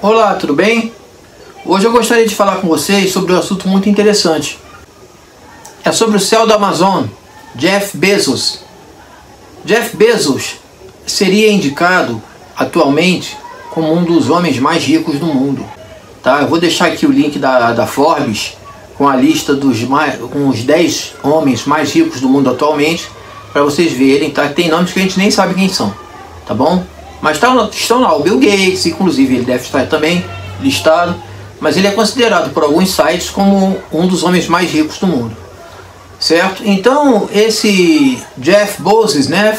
Olá, tudo bem? Hoje eu gostaria de falar com vocês sobre um assunto muito interessante. É sobre o céu da Amazon, Jeff Bezos. Jeff Bezos seria indicado atualmente como um dos homens mais ricos do mundo. Tá? Eu vou deixar aqui o link da Forbes com a lista com os 10 homens mais ricos do mundo atualmente, para vocês verem, tá? Tem nomes que a gente nem sabe quem são, tá bom? Mas estão lá o Bill Gates, inclusive ele deve estar também listado, mas ele é considerado por alguns sites como um dos homens mais ricos do mundo, certo? Então esse Jeff Bezos, né,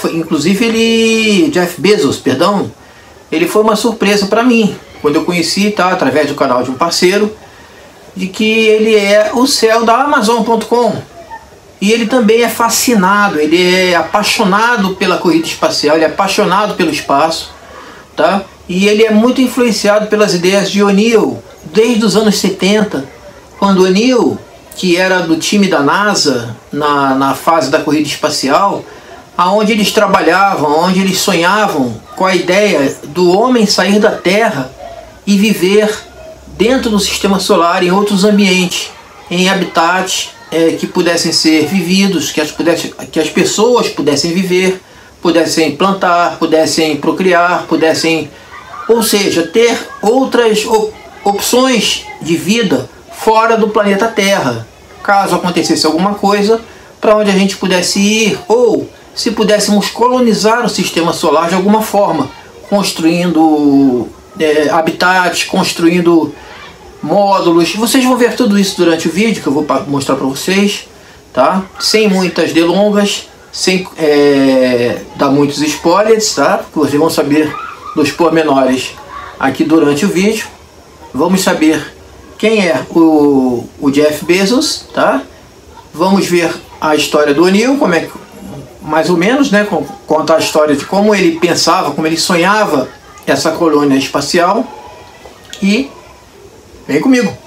Jeff Bezos, perdão, ele foi uma surpresa para mim, quando eu conheci, tá, através do canal de um parceiro, de que ele é o céu da Amazon.com. E ele também é fascinado, ele é apaixonado pela corrida espacial, ele é apaixonado pelo espaço, tá? E ele é muito influenciado pelas ideias de O'Neill, desde os anos 70, quando O'Neill, que era do time da NASA, na fase da corrida espacial, aonde eles trabalhavam, onde eles sonhavam com a ideia do homem sair da Terra e viver dentro do sistema solar, em outros ambientes, em habitats que pudessem ser vividos, que as pessoas pudessem viver, pudessem plantar, pudessem procriar, ou seja, ter outras opções de vida fora do planeta Terra, caso acontecesse alguma coisa, para onde a gente pudesse ir, ou se pudéssemos colonizar o sistema solar de alguma forma, construindo habitats, construindo módulos. Vocês vão ver tudo isso durante o vídeo que eu vou mostrar para vocês, tá? Sem muitas delongas, sem dar muitos spoilers, tá? Porque vocês vão saber dos pormenores aqui durante o vídeo. Vamos saber quem é o Jeff Bezos, tá? Vamos ver a história do O'Neill, como é que, mais ou menos, né? Contar a história de como ele pensava, como ele sonhava essa colônia espacial. E vem comigo!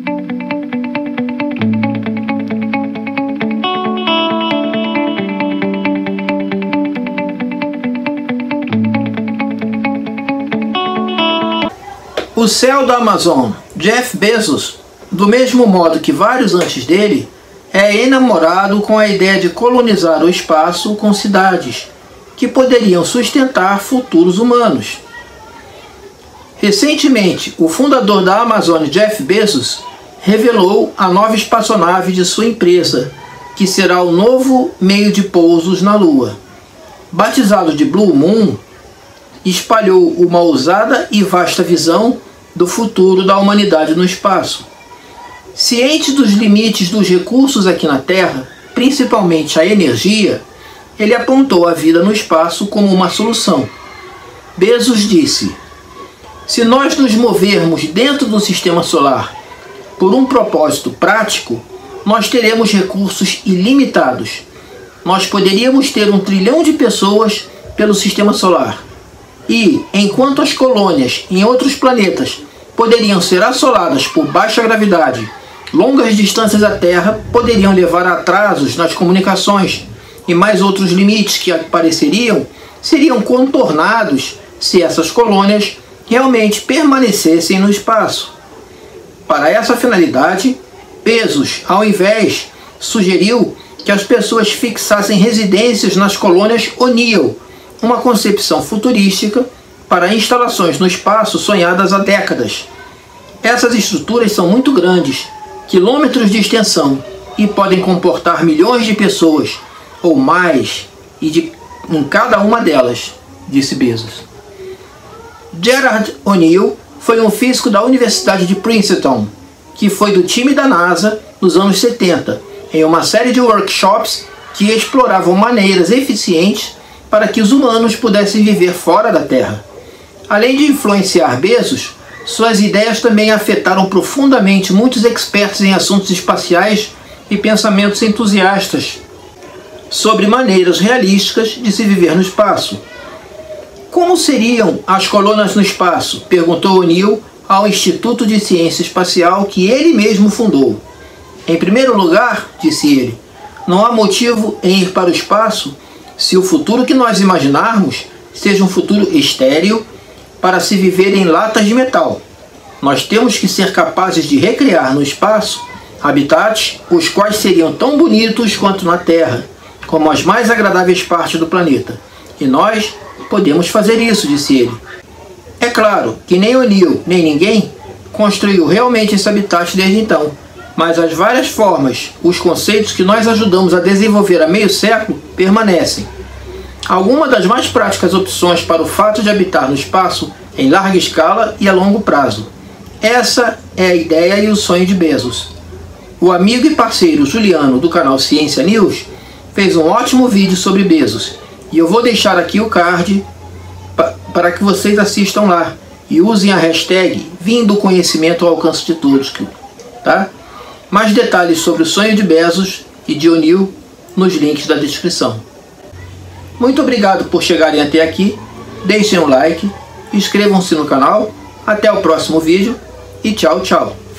O céu da Amazon, Jeff Bezos, do mesmo modo que vários antes dele, é enamorado com a ideia de colonizar o espaço com cidades que poderiam sustentar futuros humanos. Recentemente, o fundador da Amazon, Jeff Bezos, revelou a nova espaçonave de sua empresa, que será o novo meio de pousos na Lua. Batizado de Blue Moon, espalhou uma ousada e vasta visão do futuro da humanidade no espaço. Ciente dos limites dos recursos aqui na Terra, principalmente a energia, ele apontou a vida no espaço como uma solução. Bezos disse: "Se nós nos movermos dentro do sistema solar por um propósito prático, nós teremos recursos ilimitados. Nós poderíamos ter 1 trilhão de pessoas pelo sistema solar. E, enquanto as colônias em outros planetas poderiam ser assoladas por baixa gravidade, longas distâncias da Terra poderiam levar a atrasos nas comunicações e mais outros limites que apareceriam seriam contornados se essas colônias realmente permanecessem no espaço." Para essa finalidade, Bezos, ao invés, sugeriu que as pessoas fixassem residências nas colônias O'Neill, uma concepção futurística para instalações no espaço sonhadas há décadas. Essas estruturas são muito grandes, quilômetros de extensão, e podem comportar milhões de pessoas, ou mais, em cada uma delas, disse Bezos. Gerard O'Neill foi um físico da Universidade de Princeton, que foi do time da NASA nos anos 70, em uma série de workshops que exploravam maneiras eficientes para que os humanos pudessem viver fora da Terra. Além de influenciar Bezos, suas ideias também afetaram profundamente muitos expertos em assuntos espaciais e pensamentos entusiastas sobre maneiras realísticas de se viver no espaço. "Como seriam as colônias no espaço?", perguntou O'Neill ao Instituto de Ciência Espacial que ele mesmo fundou. "Em primeiro lugar", disse ele, "não há motivo em ir para o espaço se o futuro que nós imaginarmos seja um futuro estéril para se viver em latas de metal. Nós temos que ser capazes de recriar no espaço habitats os quais seriam tão bonitos quanto na Terra, como as mais agradáveis partes do planeta. E nós podemos fazer isso, disse ele. É claro que nem O'Neill, nem ninguém construiu realmente esse habitat desde então, mas as várias formas, os conceitos que nós ajudamos a desenvolver há meio século permanecem. Algumas das mais práticas opções para o fato de habitar no espaço em larga escala e a longo prazo. Essa é a ideia e o sonho de Bezos. O amigo e parceiro Juliano, do canal Ciência News, fez um ótimo vídeo sobre Bezos, e eu vou deixar aqui o card para que vocês assistam lá e usem a hashtag Vindo o Conhecimento ao Alcance de Todos. Tá? Mais detalhes sobre o sonho de Bezos e de O'Neill nos links da descrição. Muito obrigado por chegarem até aqui, deixem um like, inscrevam-se no canal, até o próximo vídeo e tchau, tchau!